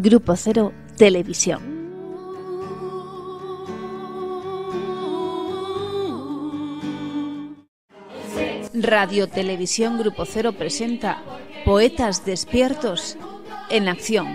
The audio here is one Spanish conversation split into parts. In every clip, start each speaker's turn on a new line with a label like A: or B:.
A: Grupo Cero Televisión. Radio Televisión Grupo Cero presenta Poetas Despiertos en Acción.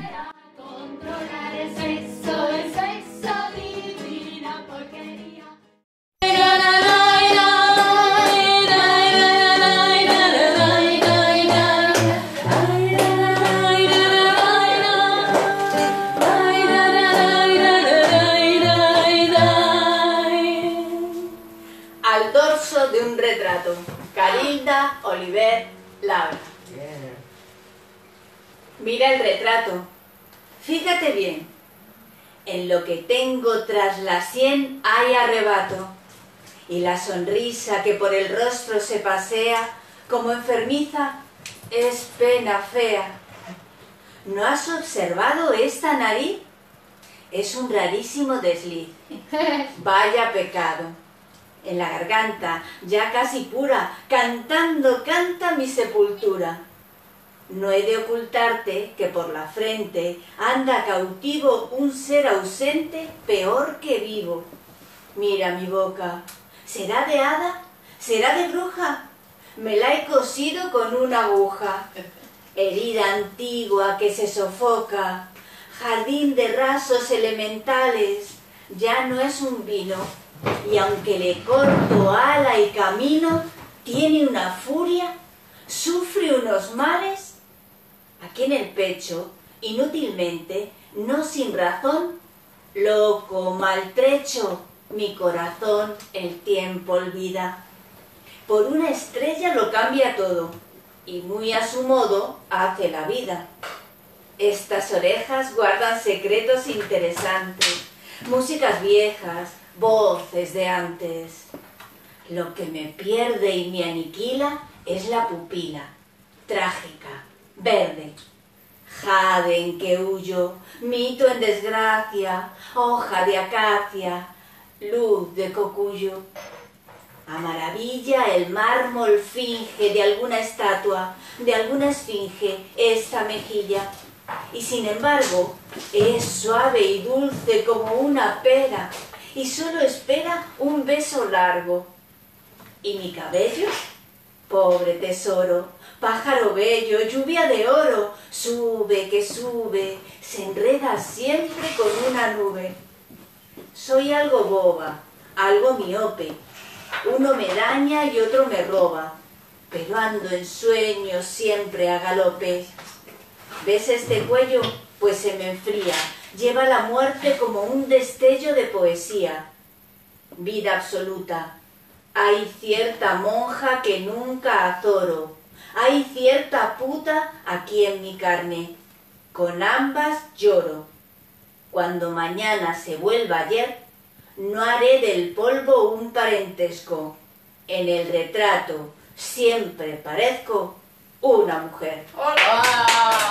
B: Al dorso de un retrato. Carilda Oliver Labra. Mira el retrato. Fíjate bien. En lo que tengo tras la sien hay arrebato. Y la sonrisa que por el rostro se pasea como enfermiza es pena fea. ¿No has observado esta nariz? Es un rarísimo desliz. Vaya pecado. En la garganta, ya casi pura, cantando canta mi sepultura. No he de ocultarte que por la frente anda cautivo un ser ausente peor que vivo. Mira mi boca, ¿será de hada? ¿Será de bruja? Me la he cosido con una aguja. Herida antigua que se sofoca, jardín de rasos elementales, ya no es un vino. Y aunque le corto ala y camino, tiene una furia, sufre unos males. Aquí en el pecho, inútilmente, no sin razón, loco, maltrecho, mi corazón el tiempo olvida. Por una estrella lo cambia todo, y muy a su modo hace la vida. Estas orejas guardan secretos interesantes, músicas viejas, voces de antes. Lo que me pierde y me aniquila es la pupila, trágica, verde. Jade en que huyo, mito en desgracia, hoja de acacia, luz de cocuyo. A maravilla el mármol finge de alguna estatua, de alguna esfinge, esta mejilla. Y sin embargo, es suave y dulce como una pera, y solo espera un beso largo. ¿Y mi cabello? Pobre tesoro, pájaro bello, lluvia de oro, sube que sube, se enreda siempre con una nube. Soy algo boba, algo miope, uno me daña y otro me roba, pero ando en sueños siempre a galope. ¿Ves este cuello? Pues se me enfría. Lleva la muerte como un destello de poesía. Vida absoluta. Hay cierta monja que nunca azoro. Hay cierta puta aquí en mi carne. Con ambas lloro. Cuando mañana se vuelva ayer, no haré del polvo un parentesco. En el retrato siempre parezco una mujer.
C: ¡Hola!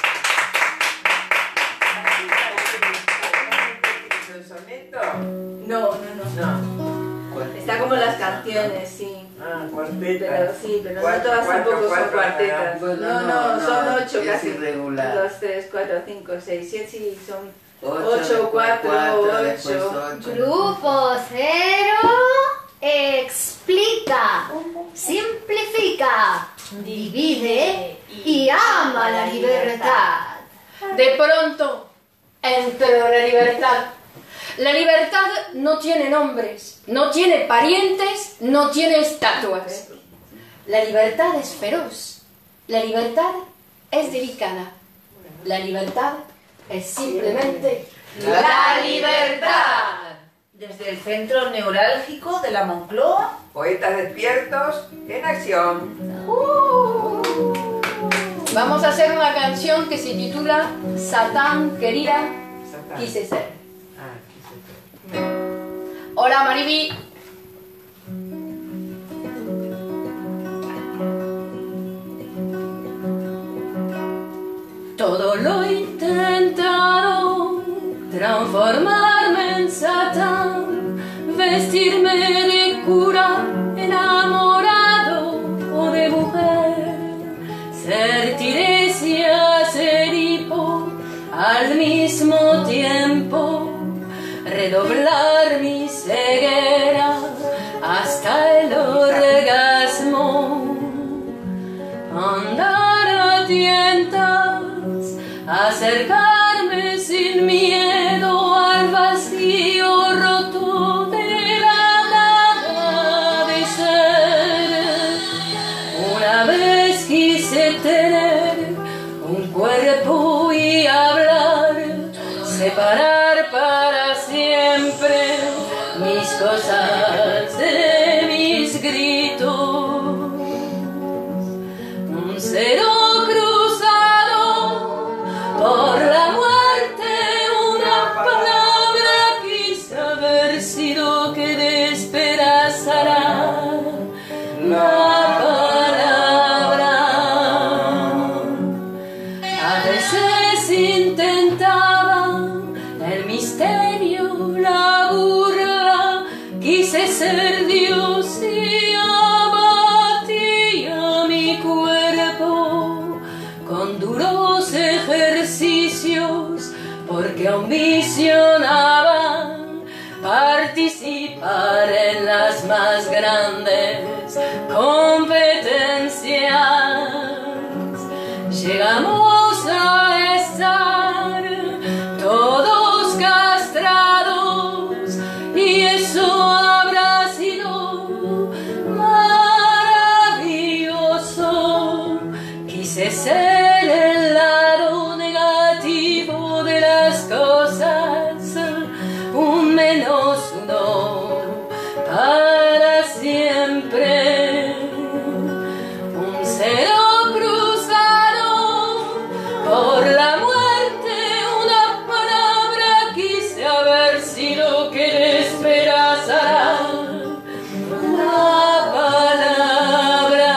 B: No. Está como las canciones, sí.
C: Ah, cuartetas.
B: Pero sí, pero no todas tampoco son cuartetas. No, son 8
C: es
B: casi.
C: irregular.
B: 2, 3, 4, 5, 6, 7, sí, son
C: 8,
B: 8, 4, 8.
D: Grupo Cero explica, simplifica, divide y ama la libertad.
E: De pronto entró la libertad. La libertad no tiene nombres, no tiene parientes, no tiene estatuas. La libertad es feroz, la libertad es delicada. La libertad es simplemente la libertad.
F: Desde el centro neurálgico de la Moncloa,
C: Poetas despiertos en acción.
E: Vamos a hacer una canción que se titula Satán querida, quise ser. Hola Mariby. Todo lo he intentado, transformarme en Satán, vestirme de cura, enamorado o de mujer, ser Tiresia, ser hipo, al mismo tiempo redoblar mi ceguera hasta el orgasmo, andar a tientas, acercarme sin miedo al vacío roto de la nada de ser. Una vez quise tener un cuerpo y hablar, separar para siempre mis cosas de mis gritos. Un cero cruzado por la muerte, una palabra quise haber sido que despedazará la palabra. A veces intentaba el misterio, la burla, quise ser Dios y abatía mi cuerpo con duros ejercicios, porque ambicionaba participar en las más grandes competencias. Llegamos a estar todos castrados y eso habrá sido maravilloso. Quise ser el lado negativo de las cosas, un menos uno para siempre. Un cero por la muerte, una palabra quise haber sido que despedazará la palabra.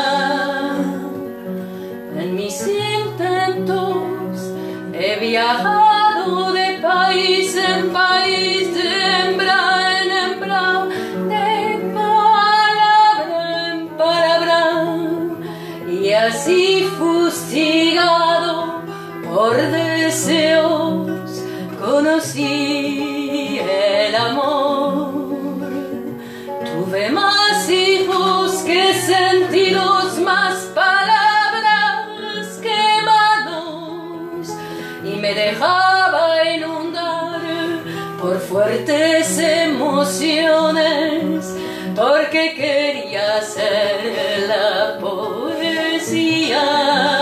E: En mis intentos he viajado de país en país, de hembra en hembra, de palabra en palabra, y así fustigado por deseos conocí el amor. Tuve más hijos que sentidos, más palabras que manos, y me dejaba inundar por fuertes emociones, porque quería ser la poesía.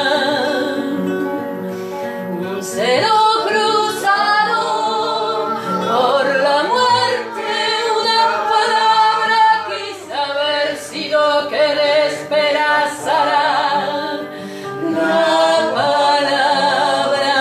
E: Un cero cruzado por la muerte, una palabra quise haber sido que despedazará la palabra.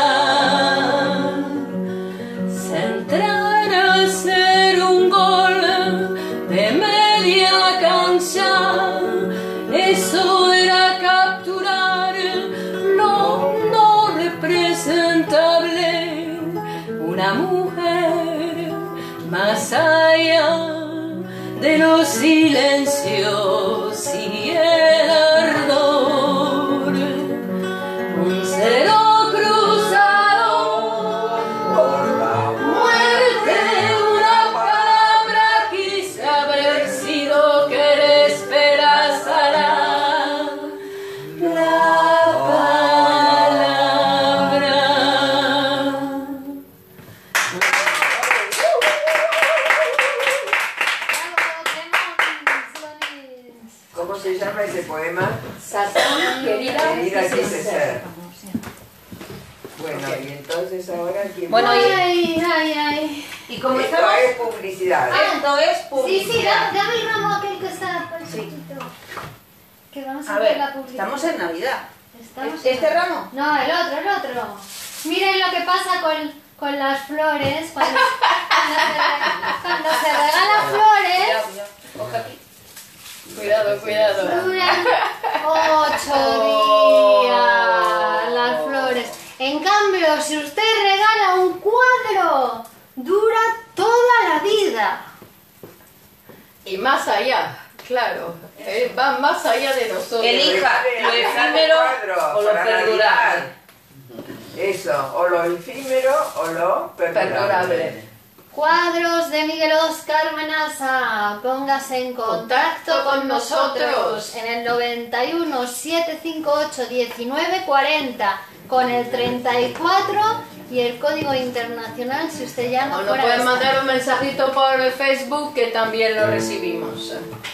E: Centrar a ser un gol de media cancha, eso era capturar lo no representable, una mujer más allá de los silencios y el ardor. Un cero cruzado por la muerte, una palabra quise haber sido que despedazará la palabra.
C: ¿Cómo se llama ese poema?
E: Satán, querida
C: quise ser. Bueno, y entonces ahora quién
F: Bueno,
C: va?
F: y como
C: Esto
F: estamos...
C: es publicidad.
F: Esto es
D: Sí,
F: publicidad.
D: sí, dame el ramo aquel que está por chiquito. Que vamos a
F: A
D: ver
F: ver,
D: la publicidad.
F: estamos en Navidad.
D: Estamos
F: ¿Este
D: en-
F: ramo?
D: No, el otro. Miren lo que pasa con las flores. Cuando se regalan flores,
F: Cuidado, cuidado. Coge aquí.
E: Cuidado, cuidado.
D: duran 8 días las flores. En cambio, si usted regala un cuadro, dura toda la vida.
E: Y más allá, claro, va más allá de nosotros.
F: Elija lo efímero o lo perdurable.
C: Eso, o lo efímero o lo perdurable.
D: Cuadros de Miguel Óscar Menaza, póngase en contacto con nosotros en el 91 758 1940 con el 34 y el código internacional si usted llama.
E: O nos pueden mandar un mensajito por Facebook que también lo recibimos.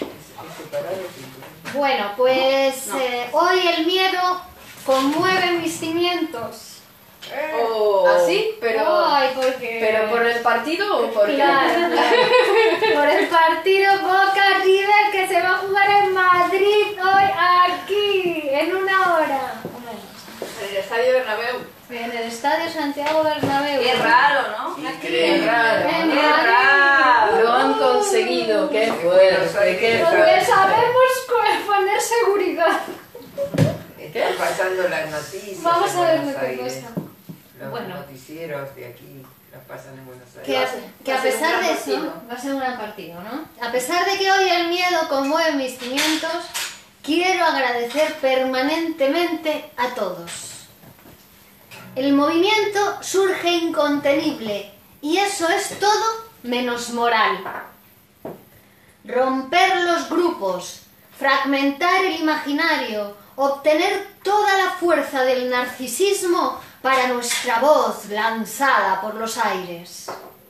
D: Bueno, pues hoy el miedo conmueve mis cimientos.
E: ¿Así?
D: Ay, porque...
E: ¿Pero por el partido o por qué?
D: Claro, claro. Por el partido Boca River que se va a jugar en Madrid hoy aquí, en una hora.
B: En el Estadio Bernabéu.
D: En el Estadio Santiago Bernabéu.
B: Qué raro, ¿no?
E: Qué raro.
D: En
B: Qué
D: Madrid.
B: raro.
E: Lo han conseguido, qué fuerte, qué
D: Porque
E: fuerte.
D: sabemos poner seguridad.
C: Están pasando las noticias.
D: Vamos
C: en
D: a ver
C: Buenos
D: qué
C: Aires.
D: cosa.
C: Los
D: Bueno.
C: noticieros de aquí las pasan en Buenos
D: Que
C: Aires.
D: a
B: Va a ser
D: pesar
B: un
D: de
B: gran
D: eso,
B: partido.
D: va a ser un gran partido, ¿no? A pesar de que hoy el miedo conmueve mis cimientos, quiero agradecer permanentemente a todos. El movimiento surge incontenible y eso es todo menos moral. Romper los grupos, fragmentar el imaginario, obtener toda la fuerza del narcisismo para nuestra voz lanzada por los aires.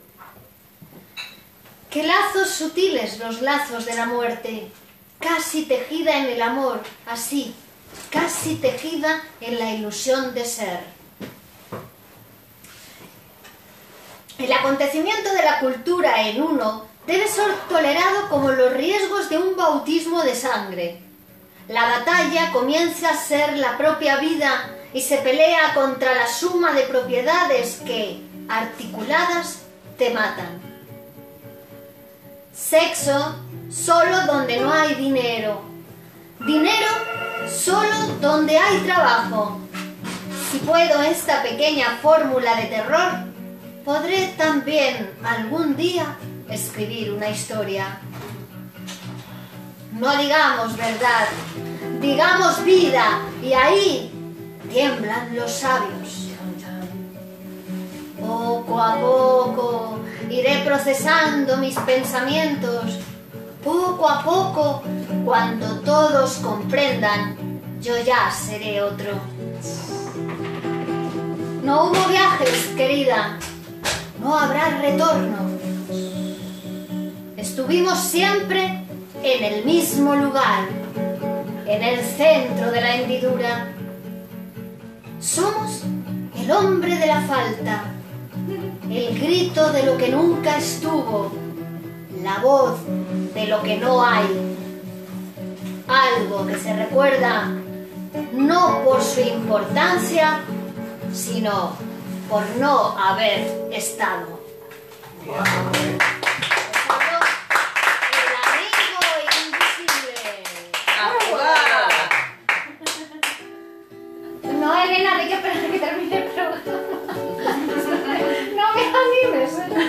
D: Qué lazos sutiles los lazos de la muerte, casi tejida en el amor, así, casi tejida en la ilusión de ser. El acontecimiento de la cultura en uno debe ser tolerado como los riesgos de un bautismo de sangre. La batalla comienza a ser la propia vida y se pelea contra la suma de propiedades que, articuladas, te matan. Sexo solo donde no hay dinero. Dinero solo donde hay trabajo. Si puedo esta pequeña fórmula de terror, podré también algún día escribir una historia. No digamos verdad, digamos vida, y ahí tiemblan los sabios. Poco a poco iré procesando mis pensamientos. Poco a poco, cuando todos comprendan, yo ya seré otro. No hubo viajes, querida. No habrá retorno. Estuvimos siempre en el mismo lugar, en el centro de la hendidura. Somos el hombre de la falta, el grito de lo que nunca estuvo, la voz de lo que no hay. Algo que se recuerda no por su importancia, sino por no haber estado. El amigo invisible. No, Elena, hay que esperar a que termine el programa. No me animes.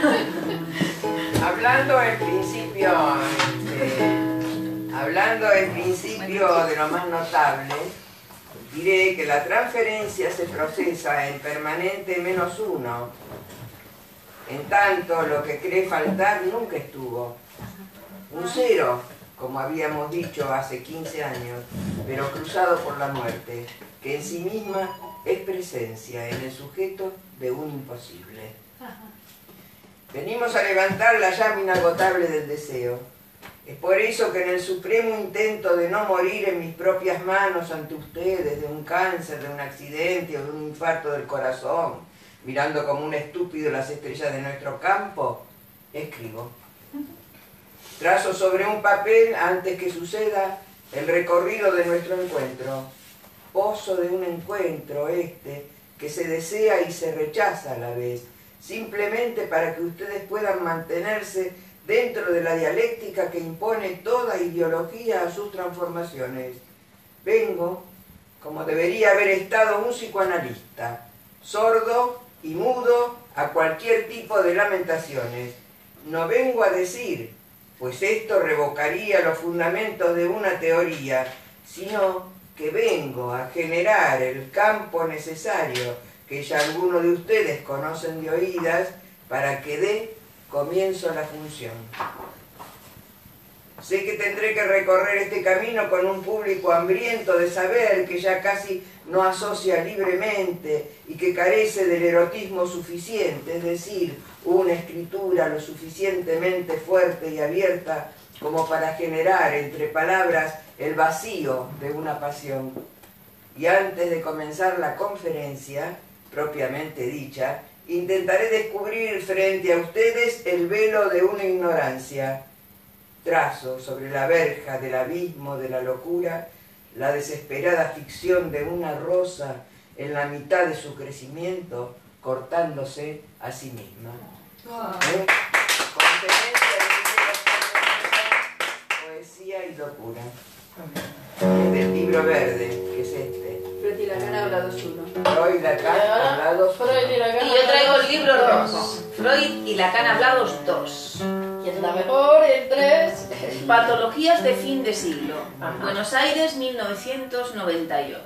C: Hablando en principio de lo más notable, diré que la transferencia se procesa en permanente -1, en tanto lo que cree faltar nunca estuvo. Un 0, como habíamos dicho hace 15 años, pero cruzado por la muerte, que en sí misma es presencia en el sujeto de un imposible. Venimos a levantar la llama inagotable del deseo. Es por eso que en el supremo intento de no morir en mis propias manos ante ustedes de un cáncer, de un accidente o de un infarto del corazón, mirando como un estúpido las estrellas de nuestro campo, escribo. Trazo sobre un papel, antes que suceda, el recorrido de nuestro encuentro. Pozo de un encuentro este, que se desea y se rechaza a la vez, simplemente para que ustedes puedan mantenerse dentro de la dialéctica que impone toda ideología a sus transformaciones. Vengo, como debería haber estado un psicoanalista, sordo y mudo a cualquier tipo de lamentaciones. No vengo a decir, pues esto revocaría los fundamentos de una teoría, sino que vengo a generar el campo necesario que ya algunos de ustedes conocen de oídas, para que dé comienzo a la función. Sé que tendré que recorrer este camino con un público hambriento de saber, que ya casi no asocia libremente y que carece del erotismo suficiente, es decir, una escritura lo suficientemente fuerte y abierta como para generar entre palabras el vacío de una pasión. Y antes de comenzar la conferencia, propiamente dicha, intentaré descubrir frente a ustedes el velo de una ignorancia. Trazo sobre la verja del abismo de la locura la desesperada ficción de una rosa en la mitad de su crecimiento, cortándose a sí misma. Conferencia de poesía y locura. Es del libro verde, que es este.
E: Freud y Lacan hablados uno.
C: Freud y Lacan hablados uno.
F: Y yo traigo el libro rojo. Freud y Lacan hablados 2.
E: Y es la mejor en 3.
F: Patologías de fin de siglo. Buenos Aires, 1998.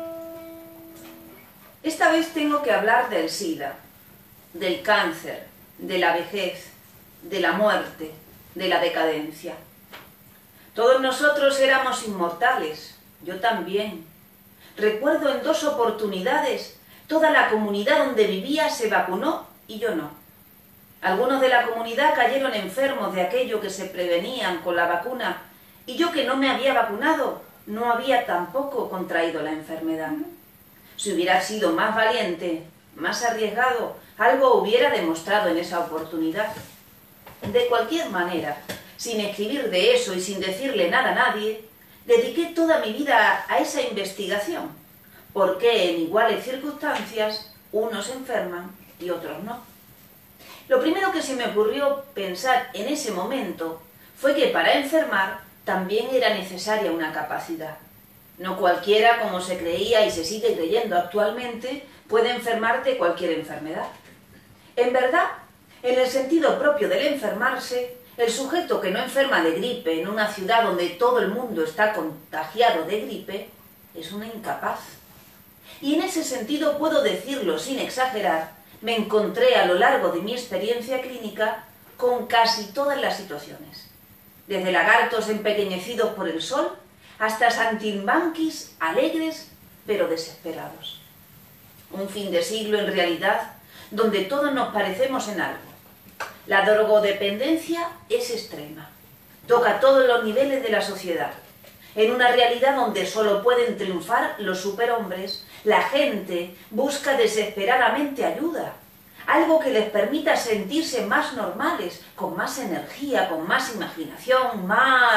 F: Esta vez tengo que hablar del SIDA, del cáncer, de la vejez, de la muerte, de la decadencia. Todos nosotros éramos inmortales, yo también. Recuerdo en 2 oportunidades, toda la comunidad donde vivía se vacunó y yo no. Algunos de la comunidad cayeron enfermos de aquello que se prevenían con la vacuna y yo, que no me había vacunado, no había tampoco contraído la enfermedad. Si hubiera sido más valiente, más arriesgado, algo hubiera demostrado en esa oportunidad. De cualquier manera, sin escribir de eso y sin decirle nada a nadie, dediqué toda mi vida a esa investigación, porque en iguales circunstancias unos enferman y otros no. Lo primero que se me ocurrió pensar en ese momento fue que para enfermar también era necesaria una capacidad. No cualquiera, como se creía y se sigue creyendo actualmente, puede enfermar de cualquier enfermedad. En verdad, en el sentido propio del enfermarse, el sujeto que no enferma de gripe en una ciudad donde todo el mundo está contagiado de gripe es un incapaz. Y en ese sentido puedo decirlo sin exagerar, me encontré a lo largo de mi experiencia clínica con casi todas las situaciones. Desde lagartos empequeñecidos por el sol hasta saltimbanquis alegres pero desesperados. Un fin de siglo en realidad donde todos nos parecemos en algo. La drogodependencia es extrema, toca todos los niveles de la sociedad. En una realidad donde solo pueden triunfar los superhombres, la gente busca desesperadamente ayuda, algo que les permita sentirse más normales, con más energía, con más imaginación,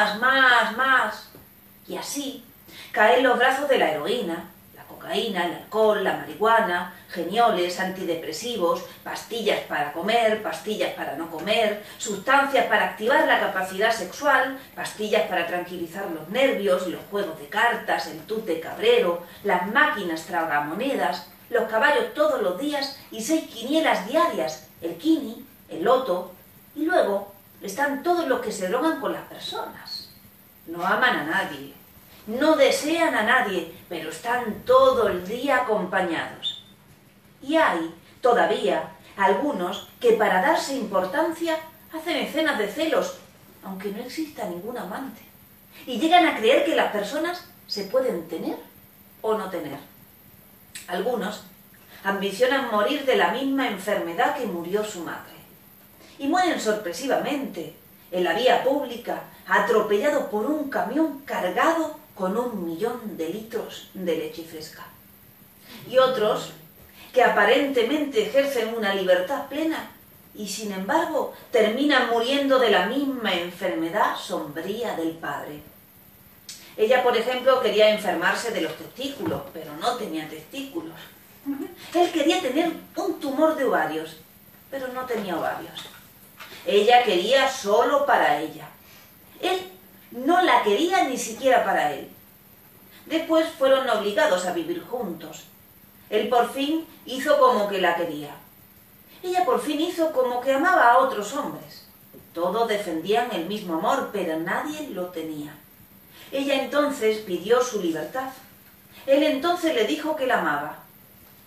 F: más. Y así caen los brazos de la heroína, la cocaína, el alcohol, la marihuana, genioles, antidepresivos, pastillas para comer, pastillas para no comer, sustancias para activar la capacidad sexual, pastillas para tranquilizar los nervios, los juegos de cartas, el tute cabrero, las máquinas tragamonedas, los caballos todos los días y 6 quinielas diarias, el quini, el loto, y luego están todos los que se drogan con las personas. No aman a nadie, no desean a nadie, pero están todo el día acompañados. Y hay, todavía, algunos que para darse importancia hacen escenas de celos, aunque no exista ningún amante. Y llegan a creer que las personas se pueden tener o no tener. Algunos ambicionan morir de la misma enfermedad que murió su madre. Y mueren sorpresivamente, en la vía pública, atropellados por un camión cargado con 1 millón de litros de leche fresca. Y otros que aparentemente ejercen una libertad plena y sin embargo terminan muriendo de la misma enfermedad sombría del padre. Ella, por ejemplo, quería enfermarse de los testículos, pero no tenía testículos. Él quería tener un tumor de ovarios, pero no tenía ovarios. Ella quería solo para ella. Él no la quería ni siquiera para él. Después fueron obligados a vivir juntos. Él por fin hizo como que la quería. Ella por fin hizo como que amaba a otros hombres. Todos defendían el mismo amor, pero nadie lo tenía. Ella entonces pidió su libertad. Él entonces le dijo que la amaba.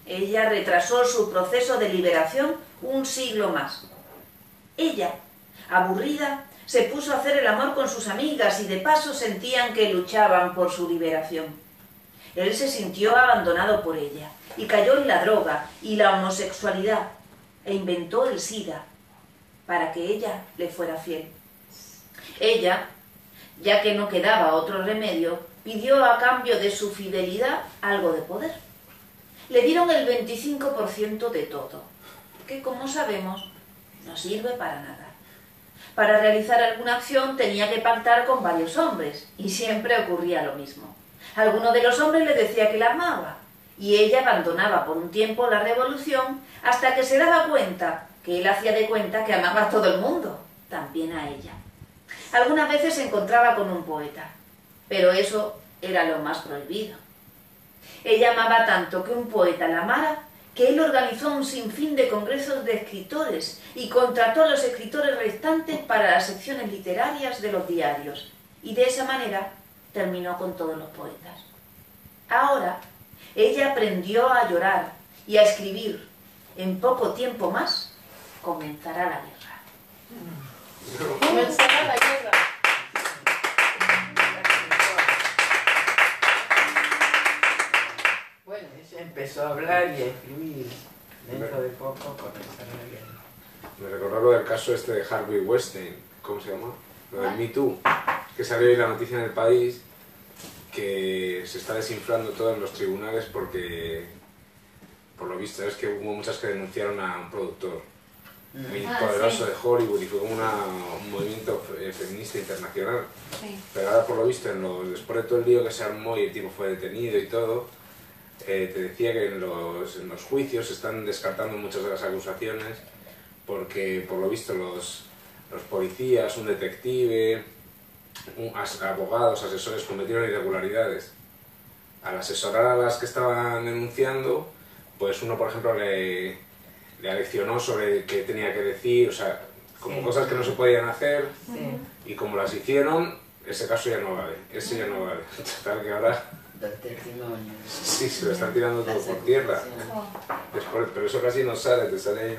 F: ella retrasó su proceso de liberación un siglo más. Ella, aburrida, se puso a hacer el amor con sus amigas y de paso sentían que luchaban por su liberación. Él se sintió abandonado por ella y cayó en la droga y la homosexualidad e inventó el SIDA para que ella le fuera fiel. Ella, ya que no quedaba otro remedio, pidió a cambio de su fidelidad algo de poder. Le dieron el 25% de todo, que como sabemos no sirve para nada. Para realizar alguna acción tenía que pactar con varios hombres y siempre ocurría lo mismo. Alguno de los hombres le decía que la amaba y ella abandonaba por un tiempo la revolución hasta que se daba cuenta que él hacía de cuenta que amaba a todo el mundo, también a ella. Algunas veces se encontraba con un poeta, pero eso era lo más prohibido. Ella amaba tanto que un poeta la amara que él organizó un sinfín de congresos de escritores y contrató a los escritores restantes para las secciones literarias de los diarios, y de esa manera terminó con todos los poetas. Ahora, ella aprendió a llorar y a escribir. En poco tiempo más comenzará la guerra.
E: Comenzará la guerra.
C: Bueno, ella empezó a hablar y a escribir. Dentro de poco comenzará la guerra.
G: Me recordó lo del caso este de Harvey Weinstein, ¿cómo se llama? Lo del Me Too, que salió hoy la noticia en El País, que se está desinflando todo en los tribunales porque, por lo visto, es que hubo muchas que denunciaron a un productor muy poderoso de Hollywood y fue como un movimiento feminista internacional.
E: Sí.
G: Pero ahora, por lo visto, después de todo el lío que se armó y el tipo fue detenido y todo, te decía que en los juicios se están descartando muchas de las acusaciones porque, por lo visto, los policías, un detective, abogados, asesores cometieron irregularidades. Al asesorar a las que estaban denunciando, pues uno, por ejemplo, le aleccionó sobre qué tenía que decir, o sea, como cosas que no se podían hacer, y como las hicieron, ese caso ya no vale, ese ya no vale. Total que ahora...
C: Del testimonio.
G: Sí, se lo están tirando todo por tierra. Después, pero eso casi no sale, te sale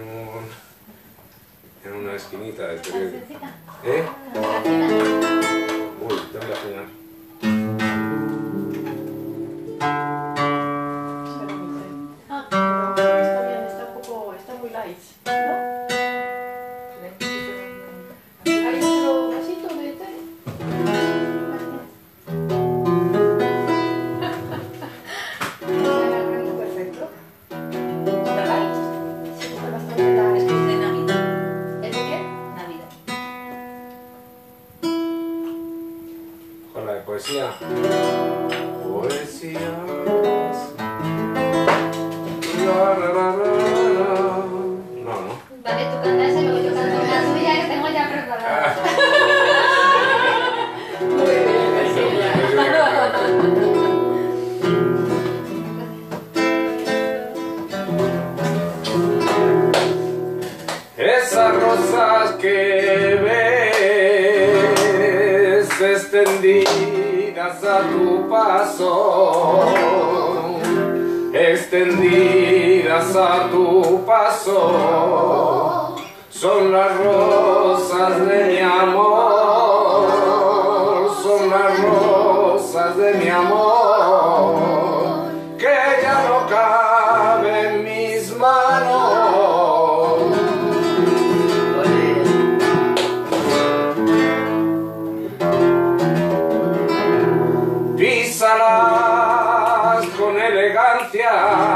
G: en una esquinita del periódico. ¿Eh? Uy, tengo que afinar.
E: Está bien, está muy light, ¿no? ¿Hay otro vasito de té? Perfecto. ¿Está light? Sí, está bastante light.
F: Es que es de Navidad.
E: ¿Es de qué?
F: Navidad.
G: Con la de poesía. Poesía. No.
D: Vale, tú cantas y luego yo canto una tuya que tengo ya preparada.
E: Muy bien,
G: Esas rosas que ves extendidas a tu paso, extendidas a tu paso, son las rosas de mi amor, son las rosas de mi amor, que ya no caben en mis manos. Písalas con elegancia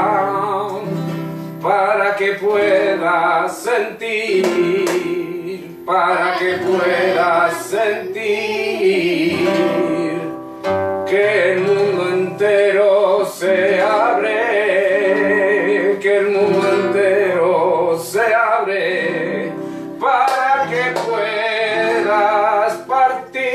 G: para que puedas sentir, para que puedas sentir que el mundo entero se abre, que el mundo entero se abre para que puedas partir.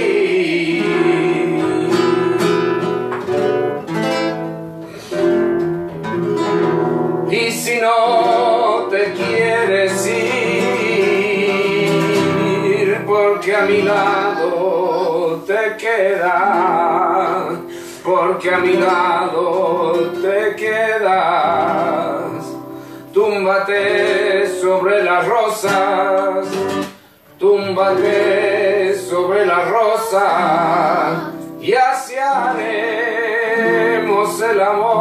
G: Y si no te quieres ir, porque a mi lado te quedas, porque a mi lado te quedas. Túmbate sobre las rosas, túmbate sobre las rosas, y así haremos el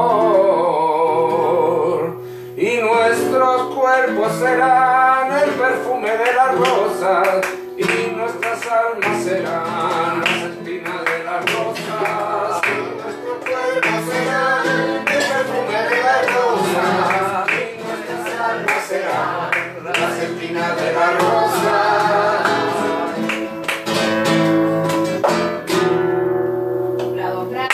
G: amor, y nuestros cuerpos serán el perfume de las rosas, y nuestras almas serán las espinas de las rosas, y nuestros cuerpos serán el perfume de las rosas, y nuestras almas serán las espinas de las rosas.
E: Bravo, bravo.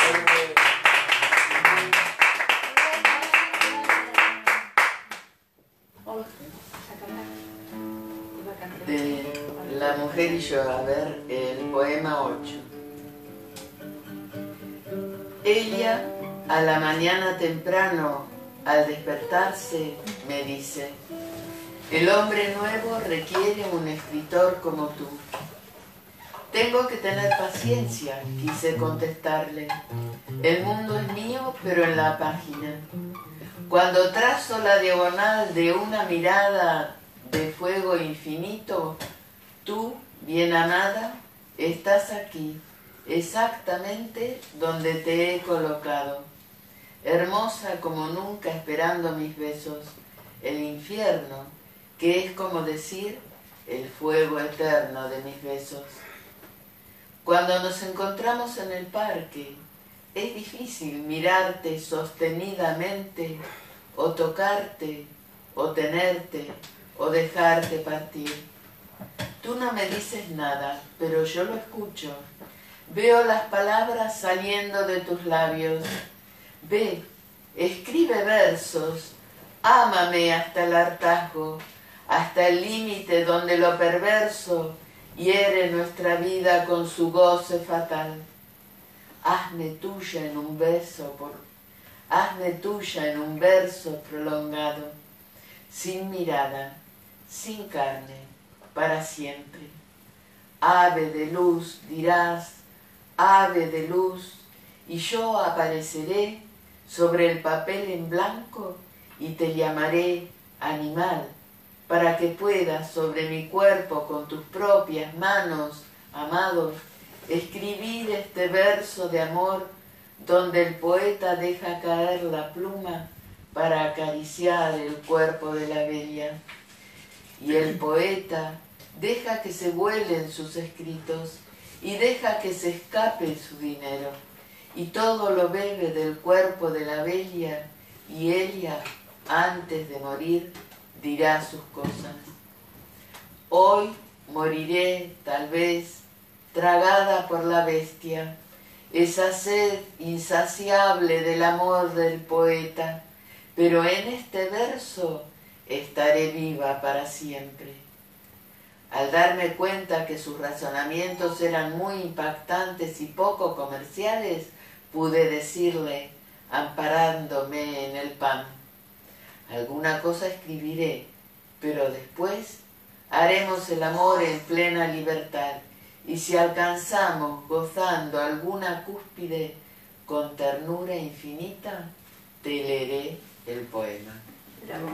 H: De La mujer y yo, a ver, el poema 8. Ella, a la mañana temprano, al despertarse, me dice: el hombre nuevo requiere un escritor como tú. Tengo que tener paciencia, quise contestarle. El mundo es mío, pero en la página. Cuando trazo la diagonal de una mirada de fuego infinito, tú, bien amada, estás aquí, exactamente donde te he colocado. Hermosa como nunca, esperando mis besos. El infierno, que es como decir el fuego eterno de mis besos. Cuando nos encontramos en el parque, es difícil mirarte sostenidamente, o tocarte, o tenerte, o dejarte partir. Tú no me dices nada, pero yo lo escucho. Veo las palabras saliendo de tus labios. Ve, escribe versos, ámame hasta el hartazgo, hasta el límite donde lo perverso hiere nuestra vida con su goce fatal. Hazme tuya en un beso, hazme tuya en un verso prolongado, sin mirada, sin carne, para siempre. Ave de luz, dirás, ave de luz, y yo apareceré sobre el papel en blanco y te llamaré animal, para que puedas sobre mi cuerpo con tus propias manos, amado, escribir este verso de amor donde el poeta deja caer la pluma para acariciar el cuerpo de la bella. Y el poeta deja que se vuelen sus escritos y deja que se escape su dinero. Y todo lo bebe del cuerpo de la bella, y ella, antes de morir, dirá sus cosas. Hoy moriré, tal vez, tragada por la bestia, esa sed insaciable del amor del poeta, pero en este verso estaré viva para siempre. Al darme cuenta que sus razonamientos eran muy impactantes y poco comerciales, pude decirle, amparándome en el pan: alguna cosa escribiré, pero después haremos el amor en plena libertad, y si alcanzamos gozando alguna cúspide, con ternura infinita, te leeré el poema.
E: Bravo.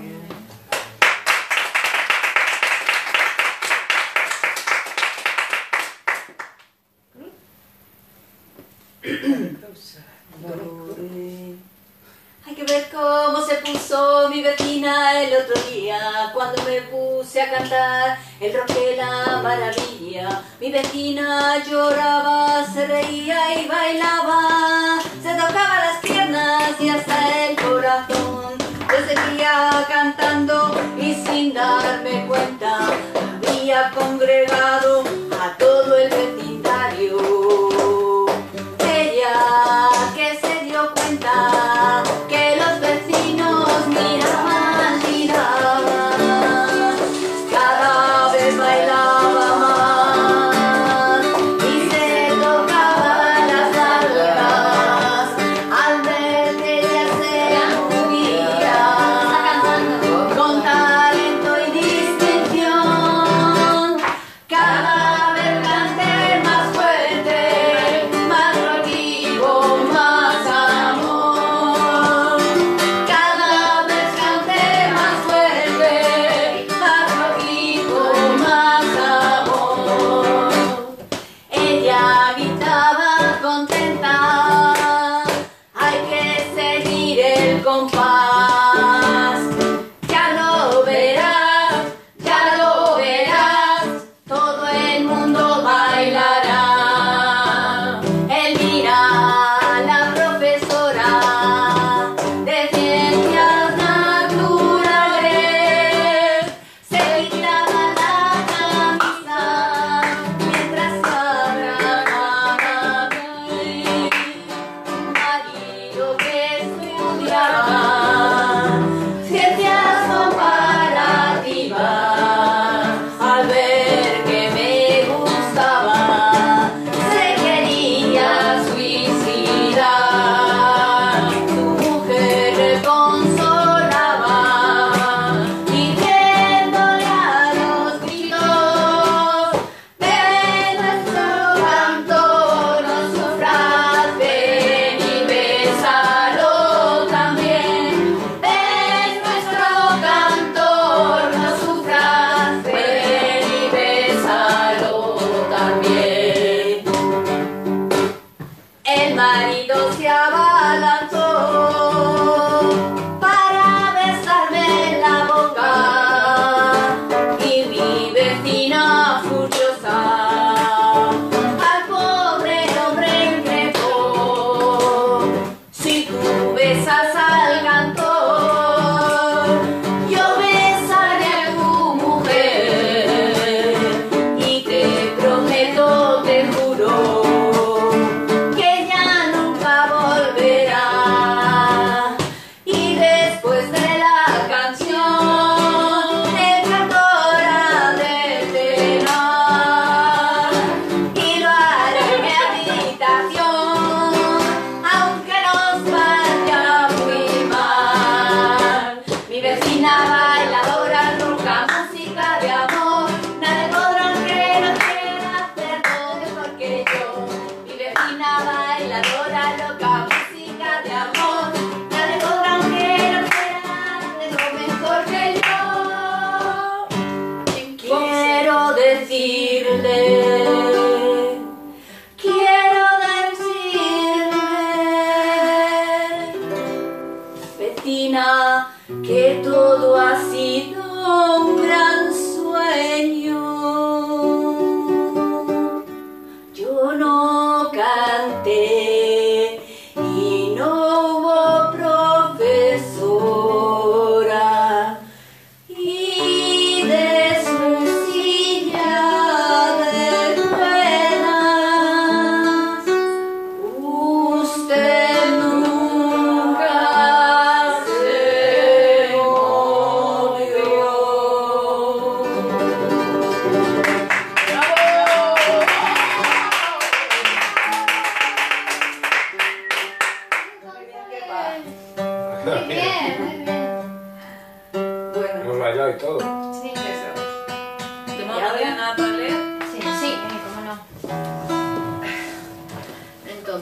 B: Hay que ver cómo se puso mi vecina el otro día cuando me puse a cantar el rock de la maravilla. Mi vecina lloraba, se reía y bailaba, se tocaba las piernas y hasta el corazón. Yo seguía cantando y sin darme cuenta había congregado a todo el vecindario. Ella que se dio cuenta que los vecinos miraban, cada vez bailaba más y se tocaba las nalgas al ver que ella se movía con talento y distinción.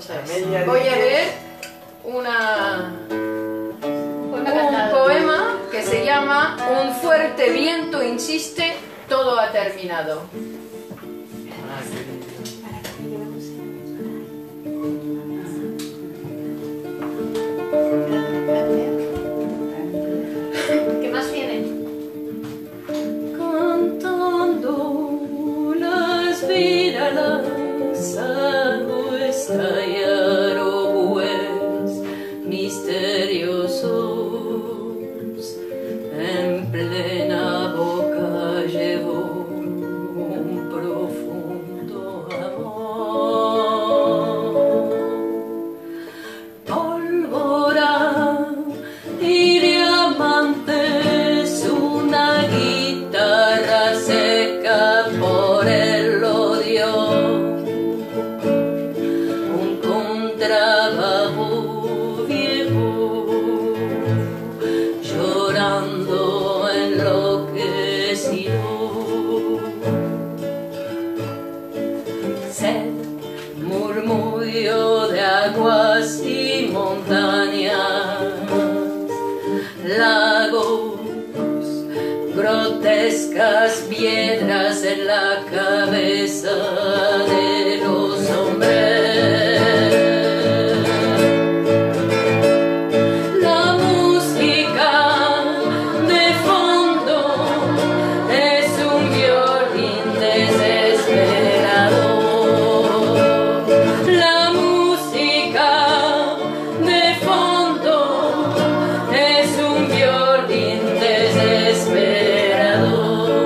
E: Entonces,
C: Amelia
E: voy a
C: Díez.
E: leer un poema que se llama Un fuerte viento insiste, todo ha terminado.
D: ¿Qué más viene?
E: Cantando las viralas hago estallar oboes misteriosos, en plena boca llevo un profundo amor. Pólvora y diamantes, una guitarra seca por el odio, un contrabajo viejo llorando enloquecido. Sed, murmullo de aguas y montañas, lagos, grotescas piedras en la cabeza de los hombres. La música de fondo es un violín desesperado. La música de fondo es un violín desesperado.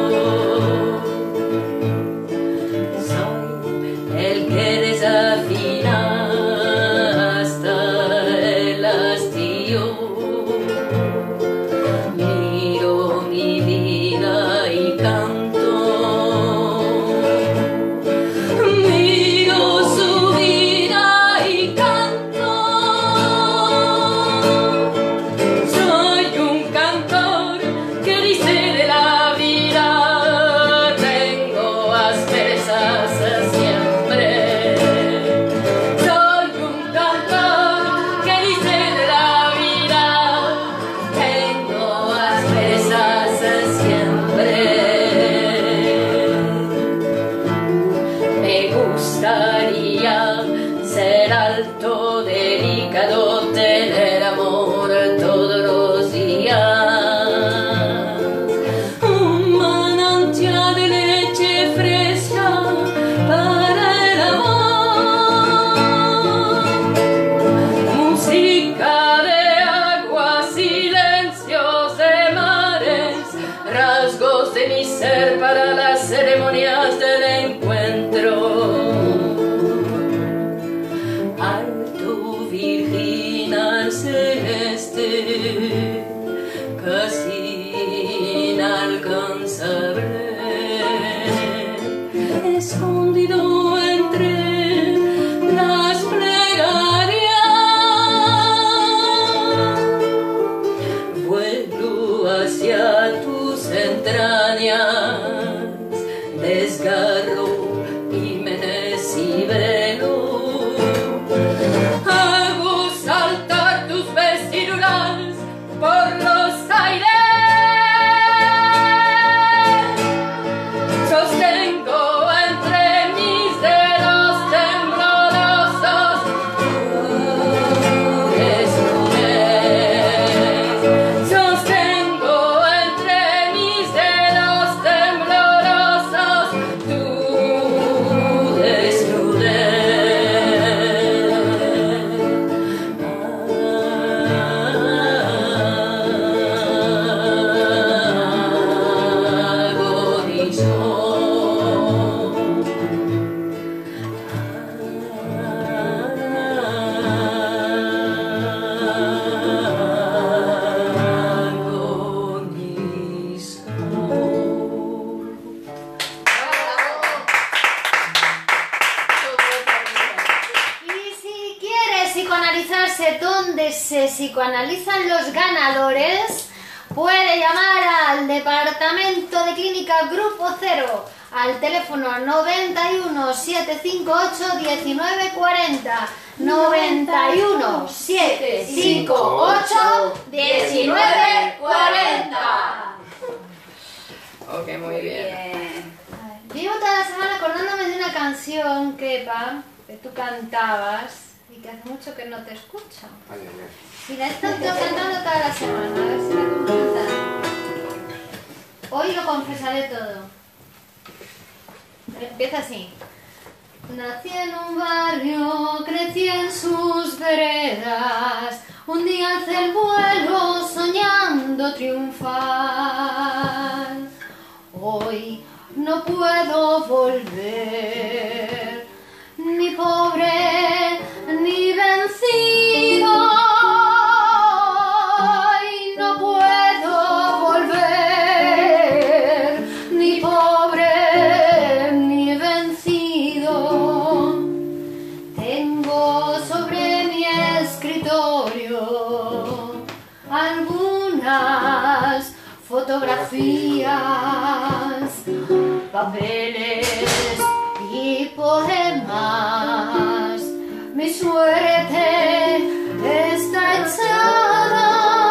E: Soy el que desafina hasta el hastío. Miro mi vida y canto. Miro su vida y canto. Soy un cantor que dice de la vida, tengo asperezas siempre. Soy un cantor que dice de la vida, tengo asperezas siempre. Me gustaría ser alto, delicado, tener amor todos los días. Un manantial de leche fresca para el amor. Música de agua, silencios de mares, rasgos de mi ser para las ceremonias del encuentro. Alto, virginal, celeste, casi inalcanzable, escondido entre las plegarias. Vuelo hacia tus entrañas, desgarro Jiménez y velo. Hago saltar tus vestiduras por los aires. Sostengo entre mis dedos temblorosos tu desnudez. Sostengo entre mis dedos temblorosos tu
D: Psicoanalizarse donde se psicoanalizan los ganadores, puede llamar al Departamento de Clínica Grupo 0 al teléfono 91 758 1940. 91 758 1940.
E: Ok, muy bien.
D: Llevo toda la semana acordándome de una canción, Kepa, que tú cantabas y que hace mucho que no te escucho.
G: Ay, ay, ay.
D: Y la he estado cantando toda la semana, a ver si la puedo cantar. Hoy lo confesaré todo. Empieza así. Nací en un barrio, crecí en sus veredas. Un día alcé el vuelo soñando triunfar. Hoy no puedo volver, ni pobre ni vencido. Hoy no puedo volver, ni pobre ni vencido. Tengo sobre mi escritorio algunas fotografías, papeles y poemas. Mi suerte está echada.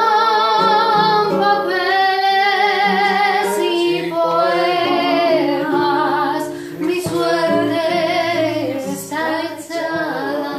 D: Papeles y poemas. Mi suerte está echada.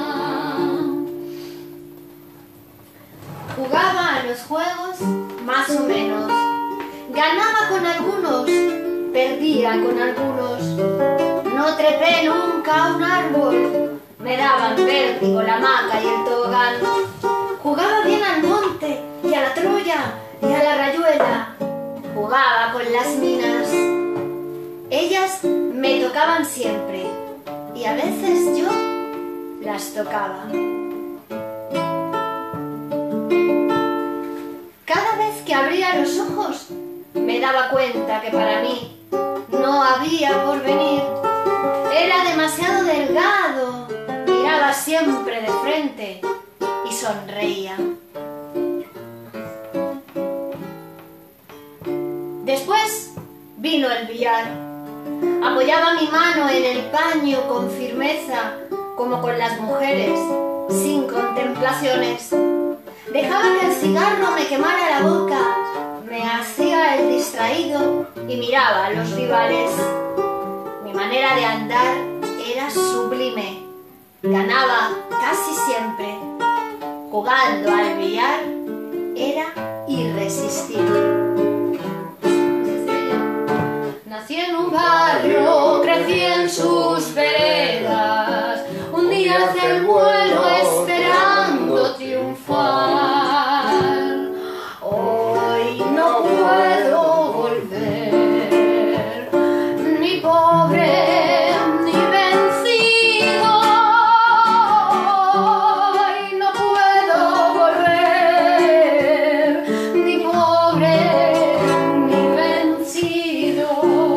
D: Jugaba a los juegos más o menos. Ganaba con algunos, perdía con algunos. No trepé nunca a un árbol, me daban vértigo la hamaca y el tobogán. Jugaba bien al monte y a la Troya y a la rayuela. Jugaba con las minas. Ellas me tocaban siempre y a veces yo las tocaba. Cada vez que abría los ojos me daba cuenta que para mí no había porvenir. Era demasiado delgado, miraba siempre de frente y sonreía. Después vino el billar. Apoyaba mi mano en el paño con firmeza, como con las mujeres, sin contemplaciones. Dejaba que el cigarro me quemara la boca, me hacía el distraído y miraba a los rivales. Mi manera de andar era sublime. Ganaba casi siempre. Jugando al billar era irresistible. Nací en un barrio, crecí en sus veredas. Un día hacia el vuelo esperando triunfar. Hoy no puedo volver, ni pobre ni vencido. Hoy no puedo volver, ni pobre ni vencido.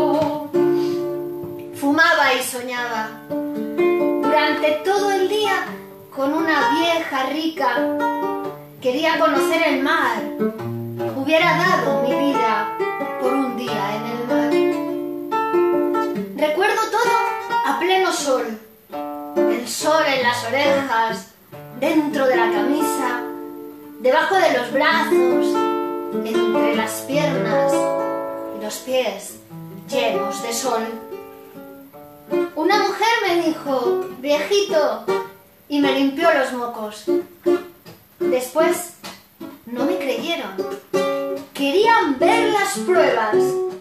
D: Fumaba y soñaba durante todo el día con una vieja rica. Quería conocer el mar. Hubiera dado mi vida por un día en el mar. Recuerdo todo a pleno sol. El sol en las orejas, dentro de la camisa, debajo de los brazos, entre las piernas y los pies llenos de sol. Una mujer me dijo, viejito, y me limpió los mocos. Después no me creyeron. Querían ver las pruebas.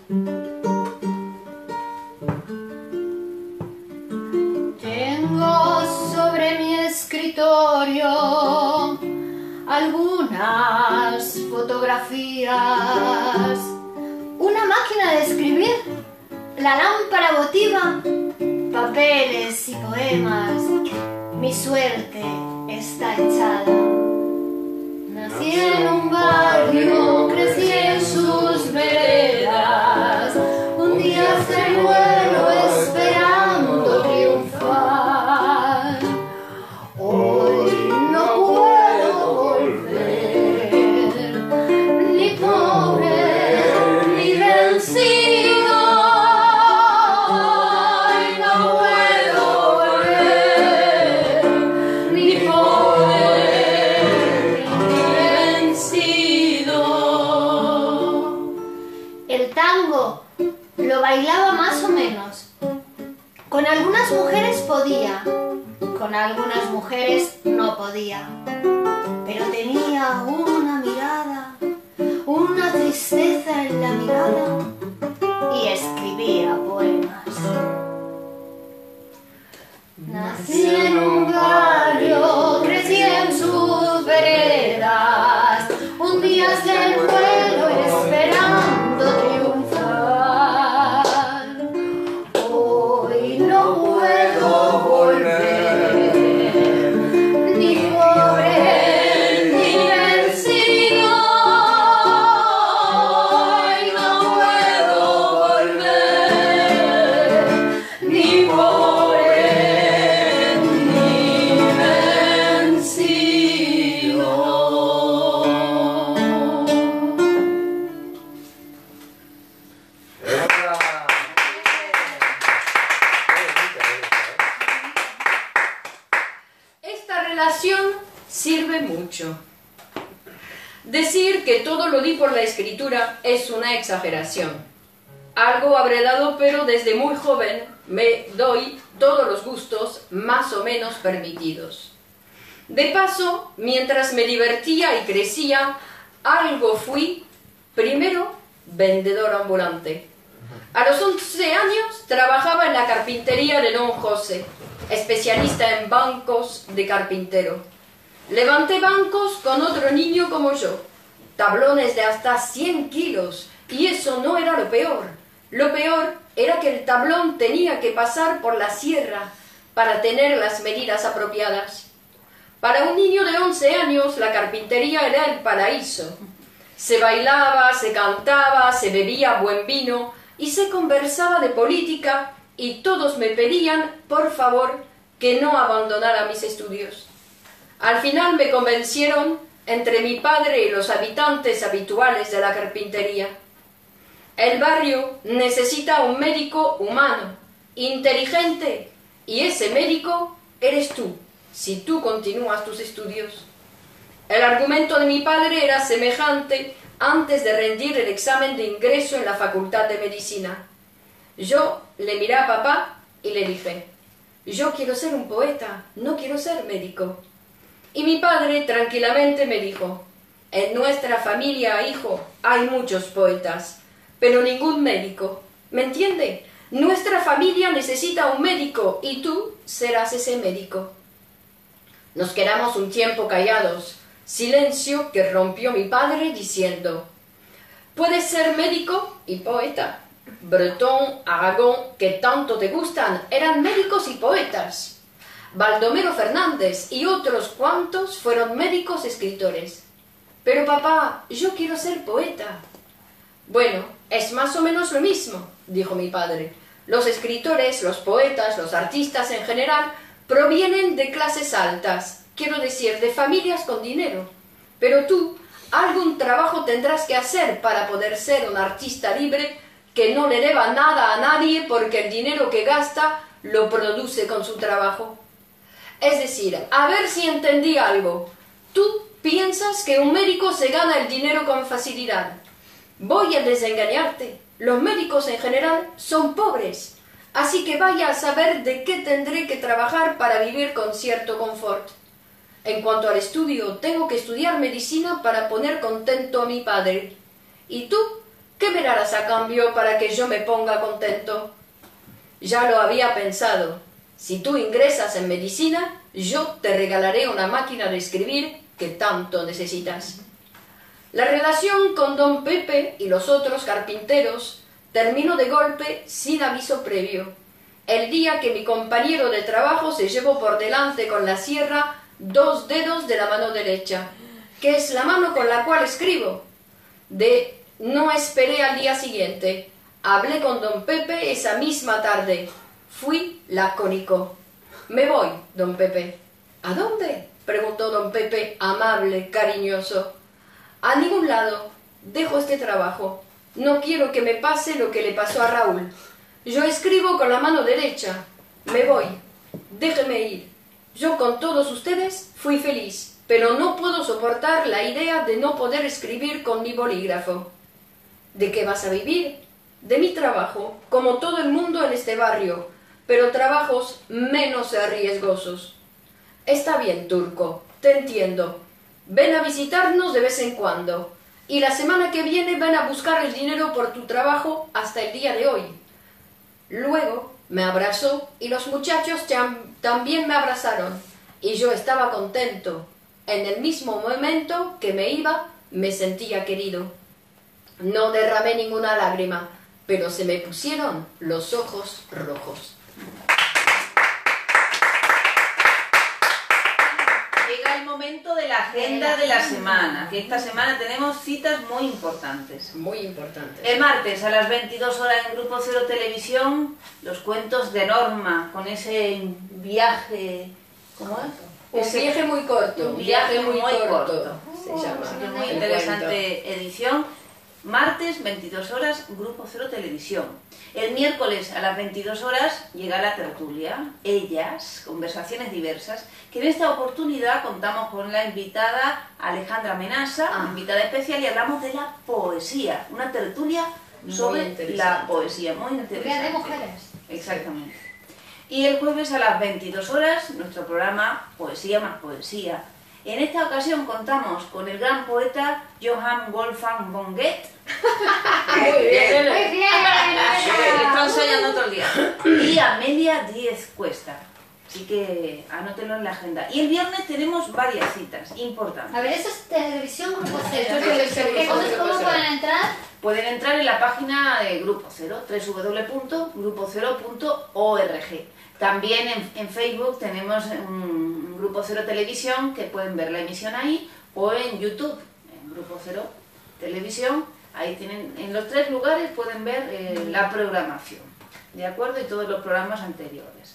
D: Tengo sobre mi escritorio algunas fotografías, una máquina de escribir, la lámpara votiva, papeles y poemas. Mi suerte está echada. Nací en un barrio, crecí en sus veredas. Un día hacia el vuelo esperando triunfar. Hoy no puedo volver, ni pobre bailaba más o menos. Con algunas mujeres podía, con algunas mujeres no podía. Pero tenía una mirada, una tristeza en la mirada, y escribía poemas. Nací en un barrio, crecí en sus veredas, un día hacia el vuelo esperando triunfar. Hoy no puedo volver, ni por él ni vencido. Hoy no puedo volver, ni por él ni vencido.
E: Esta relación sirve mucho. Decir que todo lo di por la escritura es una exageración. Algo habré dado, pero desde muy joven me doy todos los gustos más o menos permitidos. De paso, mientras me divertía y crecía, algo fui, primero, vendedor ambulante. A los 11 años trabajaba en la carpintería de don José, especialista en bancos de carpintero. Levanté bancos con otro niño como yo, tablones de hasta 100 kilos, y eso no era lo peor. Lo peor era que el tablón tenía que pasar por la sierra para tener las medidas apropiadas. Para un niño de 11 años, la carpintería era el paraíso. Se bailaba, se cantaba, se bebía buen vino y se conversaba de política, y todos me pedían, por favor, que no abandonara mis estudios. Al final me convencieron entre mi padre y los habitantes habituales de la carpintería. El barrio necesita un médico humano, inteligente, y ese médico eres tú, si tú continúas tus estudios. El argumento de mi padre era semejante antes de rendir el examen de ingreso en la Facultad de Medicina. Yo le miré a papá y le dije: yo quiero ser un poeta, no quiero ser médico. Y mi padre tranquilamente me dijo: en nuestra familia, hijo, hay muchos poetas, pero ningún médico. ¿Me entiende? Nuestra familia necesita un médico y tú serás ese médico. Nos quedamos un tiempo callados, silencio que rompió mi padre diciendo: puedes ser médico y poeta. Breton, Aragón, que tanto te gustan, eran médicos y poetas. Baldomero Fernández y otros cuantos fueron médicos escritores. Pero papá, yo quiero ser poeta. Bueno, es más o menos lo mismo, dijo mi padre. Los escritores, los poetas, los artistas en general provienen de clases altas, quiero decir, de familias con dinero. Pero tú, algún trabajo tendrás que hacer para poder ser un artista libre que no le deba nada a nadie porque el dinero que gasta lo produce con su trabajo. Es decir, a ver si entendí algo. Tú piensas que un médico se gana el dinero con facilidad. Voy a desengañarte. Los médicos en general son pobres. Así que vaya a saber de qué tendré que trabajar para vivir con cierto confort. En cuanto al estudio, tengo que estudiar medicina para poner contento a mi padre. ¿Y tú? ¿Qué me darás a cambio para que yo me ponga contento? Ya lo había pensado. Si tú ingresas en medicina, yo te regalaré una máquina de escribir que tanto necesitas. La relación con don Pepe y los otros carpinteros terminó de golpe sin aviso previo. El día que mi compañero de trabajo se llevó por delante con la sierra 2 dedos de la mano derecha, que es la mano con la cual escribo. No esperé al día siguiente. Hablé con don Pepe esa misma tarde. Fui lacónico. Me voy, don Pepe. ¿A dónde?, preguntó don Pepe, amable, cariñoso. A ningún lado. Dejo este trabajo. No quiero que me pase lo que le pasó a Raúl. Yo escribo con la mano derecha. Me voy. Déjeme ir. Yo con todos ustedes fui feliz, pero no puedo soportar la idea de no poder escribir con mi bolígrafo. ¿De qué vas a vivir? De mi trabajo, como todo el mundo en este barrio, pero trabajos menos riesgosos. Está bien, Turco, te entiendo. Ven a visitarnos de vez en cuando. Y la semana que viene ven a buscar el dinero por tu trabajo hasta el día de hoy. Luego me abrazó y los muchachos también me abrazaron. Y yo estaba contento. En el mismo momento que me iba, me sentía querido. No derramé ninguna lágrima, pero se me pusieron los ojos rojos.
F: Llega el momento de la agenda de la semana, que esta semana tenemos citas muy importantes.
E: Muy importante.
F: El martes a las 22 horas en Grupo Cero Televisión, los cuentos de Norma, con ese viaje... ¿Cómo es?
E: Un viaje muy corto.
F: Un viaje muy corto.
E: Se llama.
F: Así que muy interesante edición. Martes, 22 horas, Grupo Cero Televisión. El miércoles a las 22 horas llega la tertulia, Ellas, conversaciones diversas, que en esta oportunidad contamos con la invitada Alejandra Menaza, invitada especial, y hablamos de la poesía, una tertulia sobre la poesía, muy interesante.
D: De mujeres.
F: Exactamente. Y el jueves a las 22 horas, nuestro programa Poesía más Poesía. En esta ocasión contamos con el gran poeta Johann Wolfgang von Goethe.
E: Muy bien.
D: Muy bien.
F: Está ensayando otro día. Y Amelia Díez Cuesta. Así que anótenlo en la agenda. Y el viernes tenemos varias citas importantes.
D: A ver, eso es Televisión Grupo Cero.
E: Esto es Televisión Grupo Cero.
D: ¿Cómo pueden entrar?
F: Pueden entrar en la página de Grupo Cero, www.grupocero.org. También en Facebook tenemos un Grupo Cero Televisión, que pueden ver la emisión ahí, o en YouTube, en Grupo Cero Televisión. Ahí tienen, en los tres lugares pueden ver la programación, ¿de acuerdo? Y todos los programas anteriores.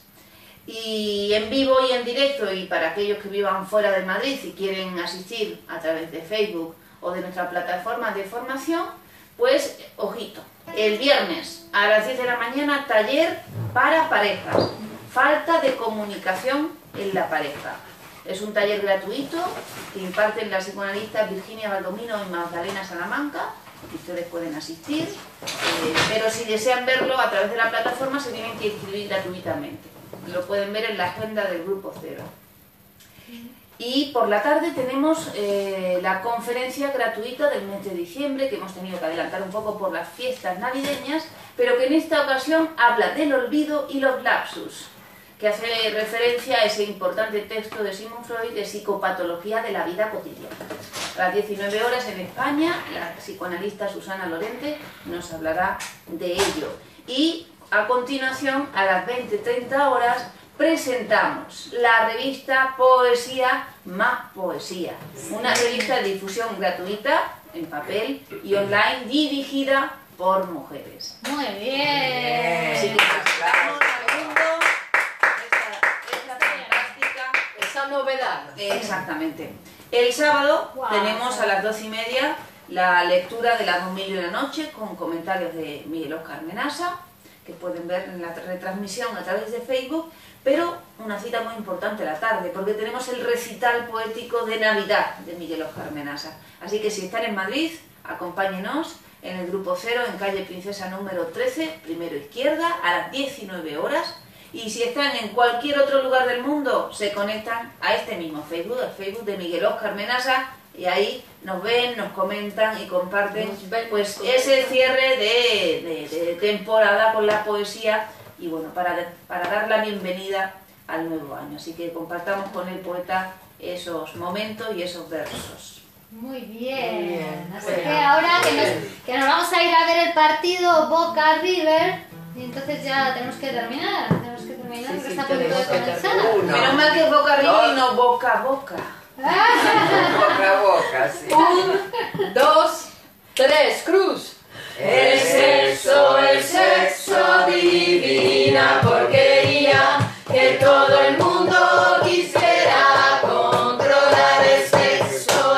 F: Y en vivo y en directo, y para aquellos que vivan fuera de Madrid y quieren asistir a través de Facebook o de nuestra plataforma de formación, pues ojito, el viernes a las 10 de la mañana, taller para parejas, falta de comunicación en la pareja. Es un taller gratuito que imparten las psicoanalistas Virginia Baldomino y Magdalena Salamanca, que ustedes pueden asistir, pero si desean verlo a través de la plataforma se tienen que inscribir gratuitamente. Lo pueden ver en la agenda del Grupo Cero. Y por la tarde tenemos la conferencia gratuita del mes de diciembre, que hemos tenido que adelantar un poco por las fiestas navideñas, pero que en esta ocasión habla del olvido y los lapsus, que hace referencia a ese importante texto de Sigmund Freud de psicopatología de la vida cotidiana. A las 19 horas en España, la psicoanalista Susana Lorente nos hablará de ello. Y a continuación, a las 20:30 horas, presentamos la revista Poesía más Poesía, una revista de difusión gratuita en papel y online dirigida por mujeres.
D: Muy bien.
F: Así que presentamos al mundo esta fantástica,
E: Esa novedad.
F: exactamente. El sábado tenemos a las 12:30 la lectura de Las 2000 y una noche con comentarios de Miguel Óscar Menaza, que pueden ver en la retransmisión a través de Facebook, pero una cita muy importante a la tarde, porque tenemos el recital poético de Navidad de Miguel Óscar Menaza. Así que si están en Madrid, acompáñenos en el Grupo Cero, en calle Princesa número 13, primero izquierda, a las 19 horas. Y si están en cualquier otro lugar del mundo, se conectan a este mismo Facebook, el Facebook de Miguel Óscar Menaza, y ahí nos ven, nos comentan y comparten pues ese cierre de temporada con la poesía, y bueno, para dar la bienvenida al nuevo año. Así que compartamos con el poeta esos momentos y esos versos.
D: Muy bien.
C: Muy bien.
D: Así que ahora que nos vamos a ir a ver el partido Boca River, y entonces ya tenemos que terminar. Porque está a punto de comenzar.
F: Menos mal que es boca arriba y no boca a boca.
C: Boca a boca, sí.
E: 1, 2, 3, cruz.
C: El
E: sexo, divina porquería, que todo el mundo quisiera controlar. El sexo,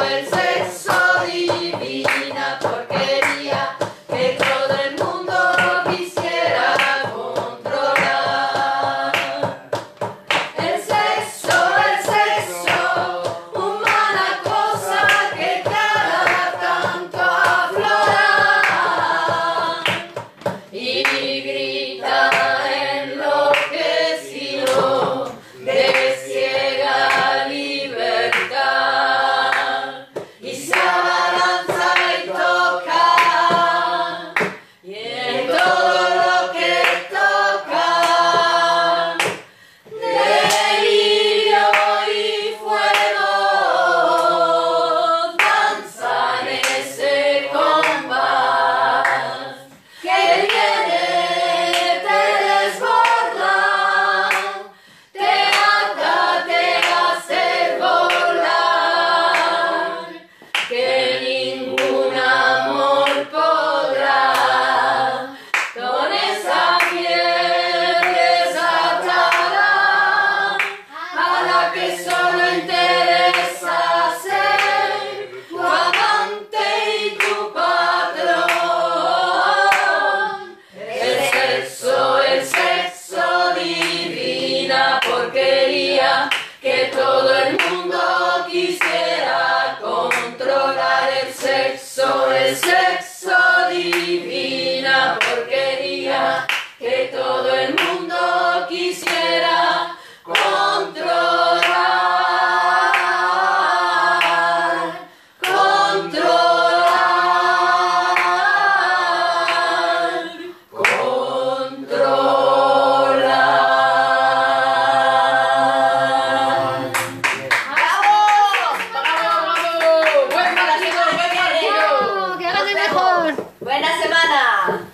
E: divina porquería, que todo el mundo quisiera controlar. El sexo, humana cosa que cada tanto aflora. mejor.
B: ¡Buena semana!